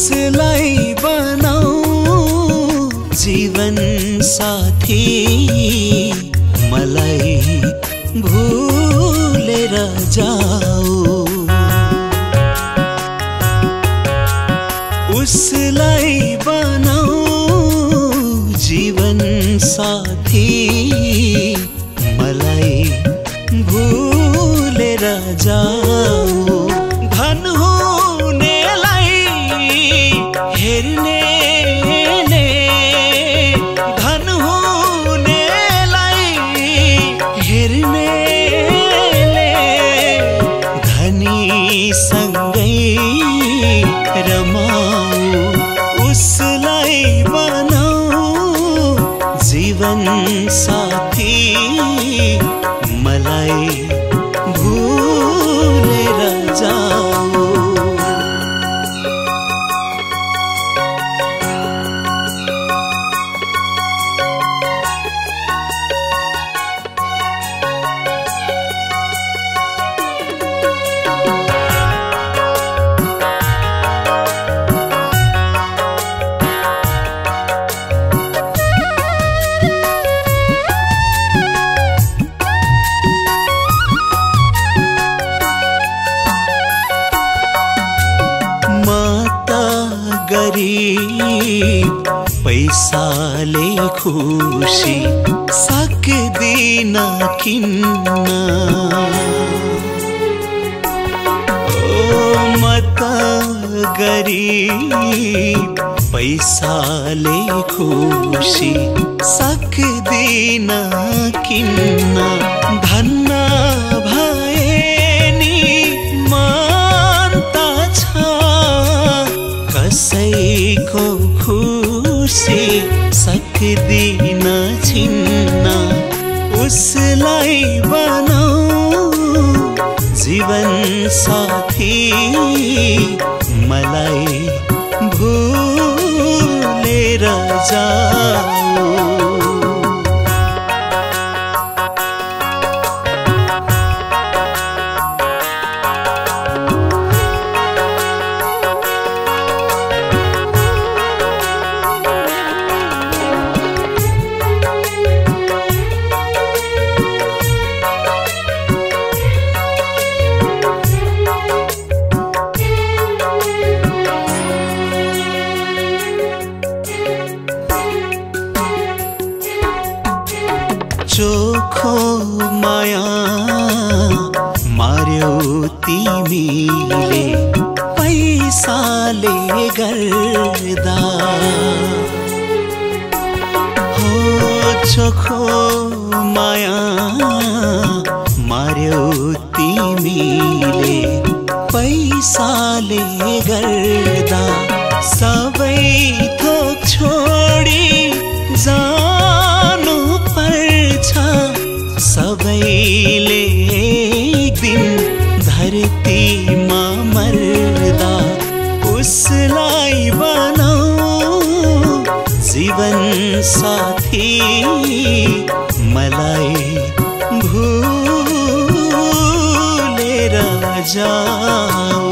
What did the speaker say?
उसलाई बनाऊ जीवन साथी, मलाई भुलेर जाऊ। उसलाई बनाऊ जीवन साथी, मलाई भुलेर जाऊ। धन हुनेलाई हेर्नेले, धन हुनेलाई हेर्नेले धनीसँगै रमाऊ। उसलाई बनाऊ जीवन साथी, मलाई भुलेर जाऊ। गरीब पैसाले खुसी सक्दिन किन्न। ओ म त गरीब पैसाले खुसी सक्दिन किन्न। धन्न भए नि मान्ता छ कसैको खुसी सक्दिन छिन्न। उसलाई बनाऊ जीवन साथी, मलाई भुलेर जाऊ। चोखो माया मार्यौ तिमीले पैसाले गर्दा। हो चोखो माया मार्यौ तिमीले पैसाले गर्दा। सबै थोक छोडी जानु पर्छ, सबैले एक दिन धरतीमा मर्दा। उसलाई बनाऊ जीवन साथी, मलाई भुलेर जाऊ।